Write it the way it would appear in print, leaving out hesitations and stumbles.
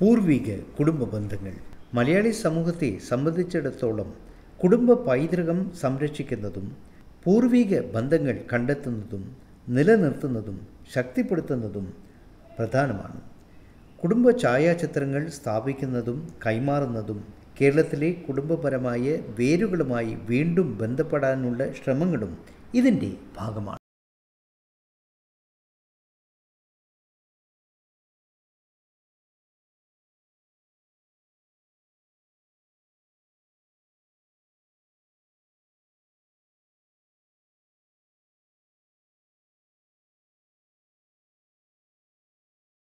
പൂർവിക കുടുംബ ബന്ധങ്ങൾ മലയാളി സമൂഹത്തെ സംബന്ധിച്ചിടത്തോളം കുടുംബ പൈതൃകം സംരക്ഷിക്കുന്നതും പൂർവിക ബന്ധങ്ങൾ കണ്ടെത്തുന്നതും നിലനിർത്തുന്നതും ശക്തിപ്പെടുത്തുന്നതും പ്രധാനമാണ്. കുടുംബ ഛായാചിത്രങ്ങൾ സ്ഥാപിക്കുന്നതും കൈമാറുന്നതും കേരളത്തിലെ കുടുംബപരമായ വേരുകളുമായി വീണ്ടും ബന്ധപ്പെടാനുള്ള ശ്രമങ്ങളും ഇതിൻ്റെ ഭാഗമാണ്.